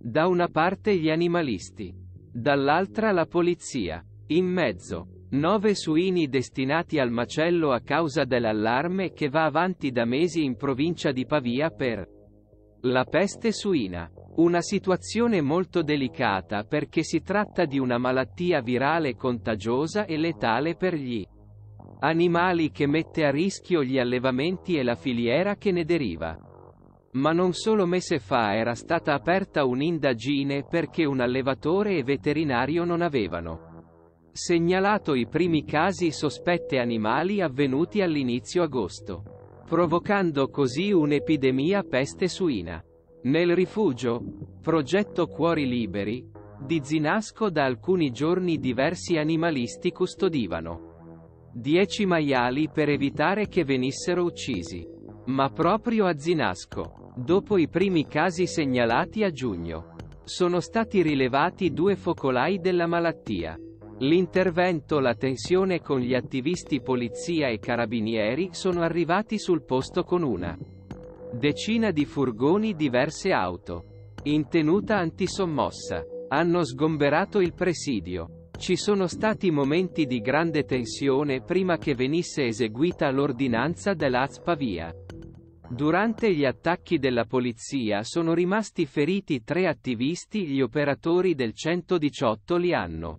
Da una parte gli animalisti. Dall'altra la polizia. In mezzo. 9 suini destinati al macello a causa dell'allarme che va avanti da mesi in provincia di Pavia per la peste suina. Una situazione molto delicata perché si tratta di una malattia virale contagiosa e letale per gli animali che mette a rischio gli allevamenti e la filiera che ne deriva. Ma non solo mese fa era stata aperta un'indagine perché un allevatore e veterinario non avevano segnalato i primi casi sospetti animali avvenuti all'inizio agosto, provocando così un'epidemia peste suina. Nel rifugio, progetto Cuori Liberi, di Zinasco da alcuni giorni diversi animalisti custodivano 10 maiali per evitare che venissero uccisi. Ma proprio a Zinasco, dopo i primi casi segnalati a giugno, sono stati rilevati 2 focolai della malattia. L'intervento, la tensione con gli attivisti polizia e carabinieri sono arrivati sul posto con una decina di furgoni, diverse auto in tenuta antisommossa. Hanno sgomberato il presidio. Ci sono stati momenti di grande tensione prima che venisse eseguita l'ordinanza dell'AZ Pavia. Durante gli attacchi della polizia sono rimasti feriti 3 attivisti, gli operatori del 118 li hanno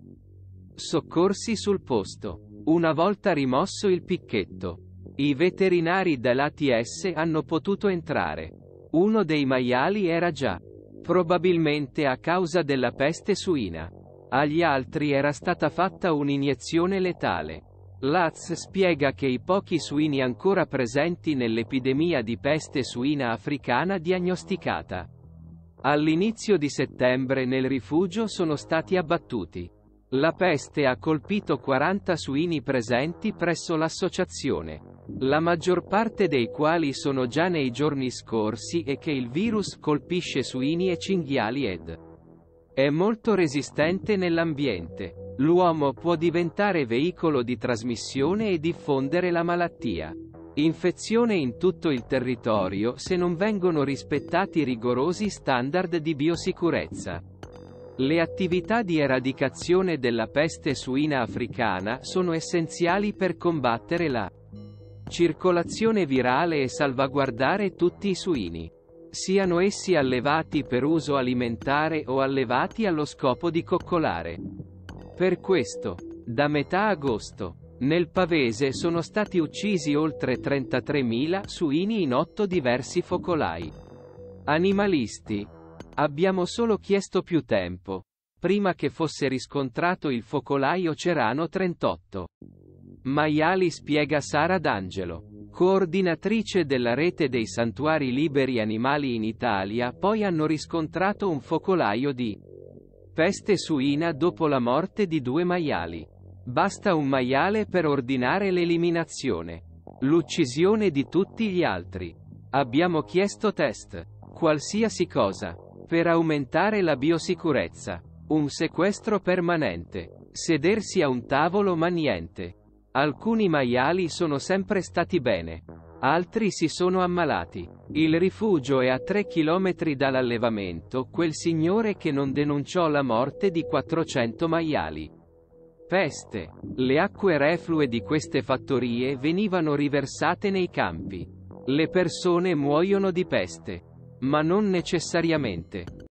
soccorsi sul posto. Una volta rimosso il picchetto, i veterinari dell'ATS hanno potuto entrare. Uno dei maiali era già probabilmente a causa della peste suina. Agli altri era stata fatta un'iniezione letale. L'ATS spiega che i pochi suini ancora presenti nell'epidemia di peste suina africana diagnosticata all'inizio di settembre nel rifugio sono stati abbattuti. La peste ha colpito 40 suini presenti presso l'associazione, la maggior parte dei quali sono già nei giorni scorsi e che il virus colpisce suini e cinghiali ed è molto resistente nell'ambiente. L'uomo può diventare veicolo di trasmissione e diffondere la malattia. Infezione in tutto il territorio se non vengono rispettati rigorosi standard di biosicurezza. Le attività di eradicazione della peste suina africana sono essenziali per combattere la circolazione virale e salvaguardare tutti i suini, siano essi allevati per uso alimentare o allevati allo scopo di coccolare. Per questo, da metà agosto, nel Pavese sono stati uccisi oltre 33.000 suini in 8 diversi focolai. Animalisti. Abbiamo solo chiesto più tempo, prima che fosse riscontrato il focolaio Cerano 38. Maiali, spiega Sara D'Angelo, coordinatrice della rete dei santuari liberi animali in Italia. Poi hanno riscontrato un focolaio di peste suina dopo la morte di 2 maiali. Basta un maiale per ordinare l'eliminazione, l'uccisione di tutti gli altri. Abbiamo chiesto test, qualsiasi cosa, per aumentare la biosicurezza. Un sequestro permanente. Sedersi a un tavolo ma niente. Alcuni maiali sono sempre stati bene. Altri si sono ammalati. Il rifugio è a 3 chilometri dall'allevamento, quel signore che non denunciò la morte di 400 maiali. Peste. Le acque reflue di queste fattorie venivano riversate nei campi. Le persone muoiono di peste. Ma non necessariamente.